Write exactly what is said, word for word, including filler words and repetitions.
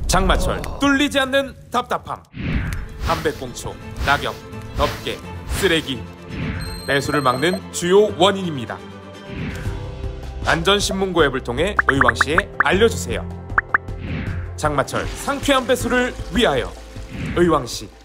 장마철 뚫리지 않는 답답함. 담배꽁초, 낙엽, 덮개, 쓰레기, 배수를 막는 주요 원인입니다. 안전신문고 앱을 통해 의왕시에 알려주세요. 장마철 상쾌한 배수를 위하여 의왕시